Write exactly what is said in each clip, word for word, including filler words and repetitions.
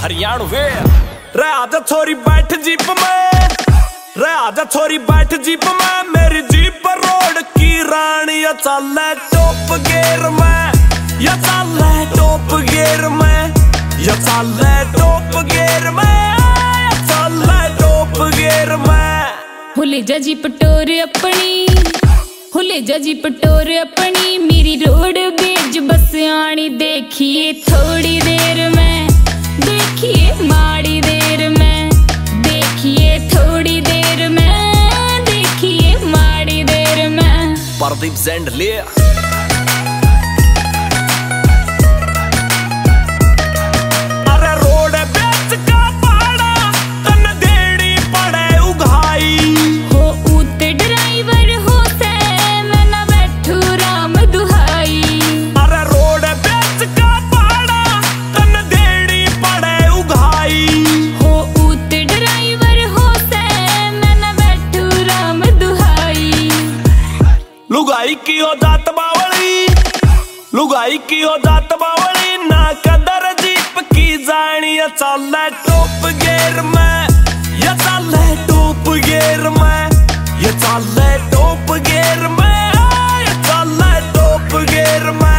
हरियाणवे रे आजा छोरी बैठ जीप में, रे आजा छोरी बैठ जीप में, मेरी जीप पर रोड की रानी। या चल टॉप गियर में, या चल टॉप गियर में, या चल टॉप गियर में, या चल टॉप गियर में। हुले जा जीप टोर अपनी, हुले जा जीप टोर अपनी, मेरी रोड बेज बस आनी। देखिए थोड़ी देर में, देखिए माड़ी देर में, देखिए थोड़ी देर में, देखिए माड़ी देर में। प्रदीप ज़ेंड ले लुगाई की हो जात बावली, लुगाई की हो जात बावली, ना कदर जीप की जानी। या चल टॉप गियर में, या चल टॉप गियर में, या चल टॉप गियर में, या चल टॉप गियर में।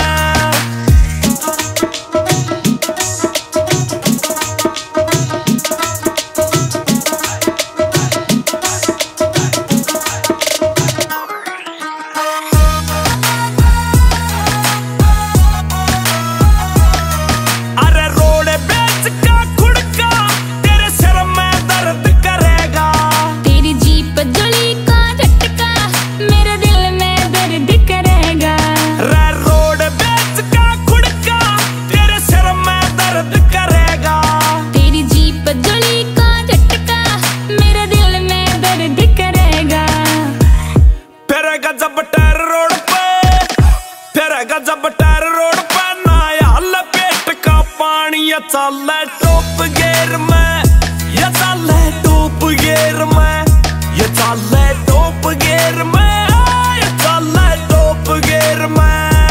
जब टायर रोड पे, फिर जब टायर रोड पे, नया लपेट का पानी। या चल टॉप गियर में, या चल टॉप गियर में, या चल टॉप गियर में, या चल टॉप गियर में।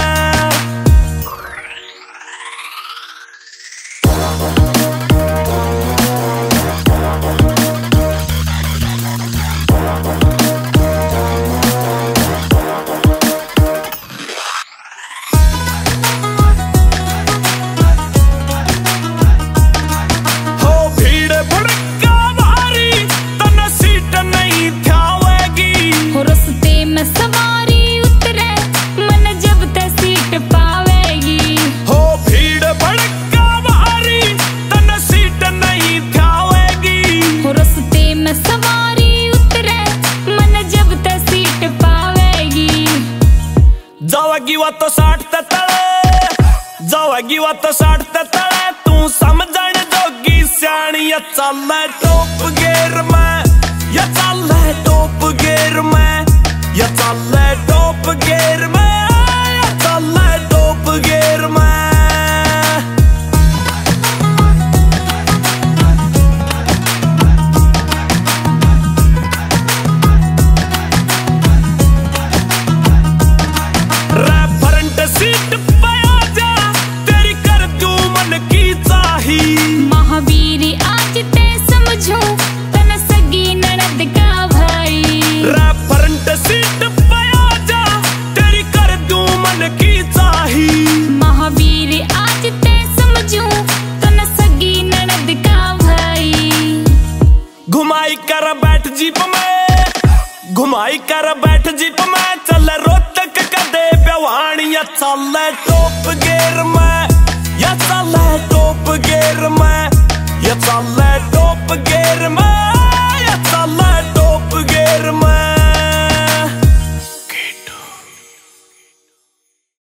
जावेगी वो तो साठ ते तले, जावेगी वो तो साठ ते तले, तू समझण जोगी सियाणी। या चल टॉप गियर में, या चल टॉप गियर में, या चल टॉप गियर में, या चल टॉप गियर में। महावीर आज ते समझो तन सगी ननद का भाई। फ्रंट सीट पे आजा, तेरी कर दूं मन की चाही। महावीर आज ते समझो तन सगी ननद का भाई। घुमाई कर बैठ जीप में, घुमाई कर बैठ जीप में, चल रोहतक कदे बेवानी। या चल टॉप गियर में, या चल टॉप गियर में, या चल टॉप गियर में।